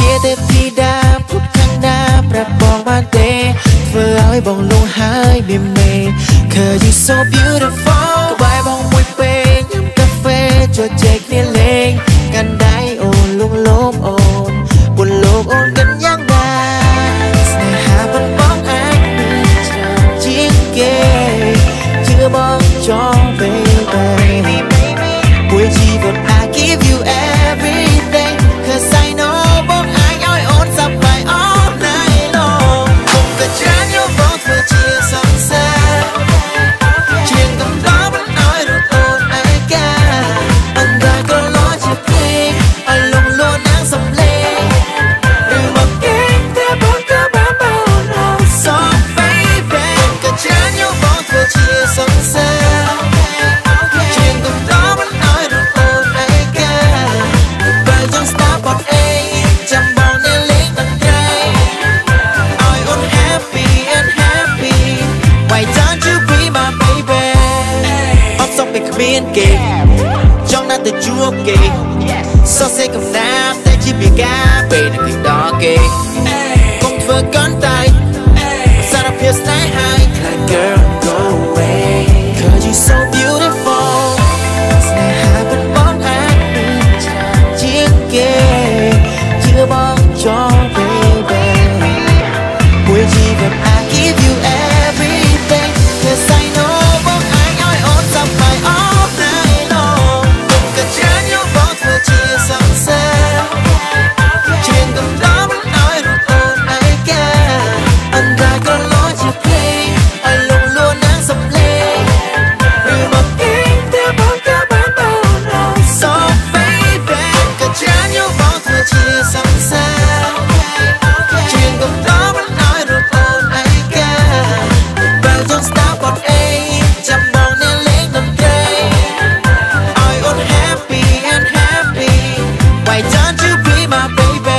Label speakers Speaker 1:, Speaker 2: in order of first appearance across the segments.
Speaker 1: ជាទេពធីតាពុកខាងណាប្រាប់បងបានទេធ្វើឲ្យបងលងហើយមានមេCause you so beautiful ក្បែរបងមួយពេលញ៉ាំកាហ្វេចូលជែកគ្នាលេងកាន់ដៃអូនលងលោមអូនបុលោកអូនกันយ៉ាងណាស្នេហាបងបងអាចមានច្រើនជាងគេជឿបងចង់ babyមួយជីវិត I give you everything Cause I know បងអាចឲ្យអូនសប្បាយ all night long ខ្ញុំក៏ច្រើនយកបងធ្វើជាសង្សារជាងកំដរមិនឲ្យរត់អូនឯកាអណ្ដាក៏លោជាភ្លេងឲ្យលងលួននឹងសំឡេងឬមកគេតែបងក៏បានបោន So baby ខ្ញុំក៏ច្រើនយកបងធ្វើជាសង្សារជាងកំដរមិនឲ្យរត់អូនឯកាបើចង់ stop but a ចាំបងនៅលេងតន្ត្រីឲ្យអូន happy and happy Why don't you be my baby អត់សុំពេលគ្មានគេចង់ណាស់ទៅជួបគេសរសេរកំណាព្យតែជាពីការពេលនឹងគេដល់គេកុំធ្វើកាន់តែសារភាពស្នេហ៍ហើយ Girl go away Cause you so beautiful ស្នេហាមិនបងអាចមានច្រើនជាងគេជឿបងចង់ baby មួយជីវិត I give you everything Cause I know បងអាចឲ្យអូនសប្បាយ all night long ខ្ញុំក៏ច្រើនយកបងធ្វើជាសង្សារជាងកំដរមិនឲ្យរត់អូនឯកាអណ្ដាក៏លោជាភ្លេងឲ្យលងលួននឹងសំឡេងឬមកគេតែបងក៏បានបោន So baby ក៏ច្រើនយកបងធ្វើជាសង្សារជាងកំដរមិនឲ្យរត់អូនឯកាបើចង់ stop but a ចាំបងនៅលេងតន្ត្រីឲ្យអូន happy and happy Why don't you be my baby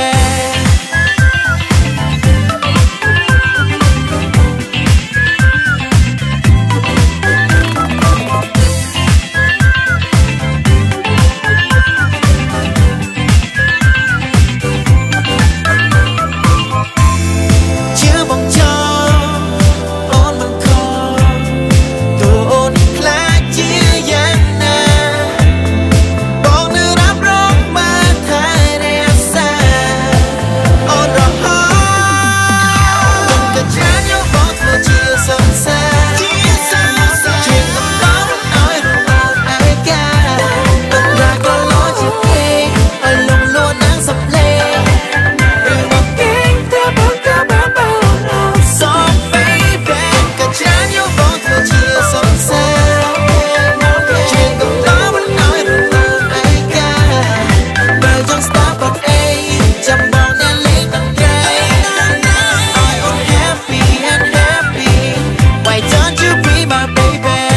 Speaker 1: ជឿបងចង់អូនមិនខកតួអូនខ្លាចជាយ៉ាងណាបងនៅរ៉ាប់រងមកថែរក្សាអូនរហូតខ្ញុំក៏ច្រើនយកបងធ្វើជាសង្សារជាងកំដរឲ្យរត់អូនឯកាអណ្ដាក៏លោជាភ្លេងឲ្យលងលួននឹងសំឡេងឬមកគេតែបងក៏បានបោន So baby ក៏ច្រើនយកបងធ្វើជាសង្សារជាងកំដរមិនឲ្យរត់អូនឯកាបើចង់ stop but a ចាំបងនៅលេងតន្ត្រីឲ្យអូន happy and happy Why don't you be my baby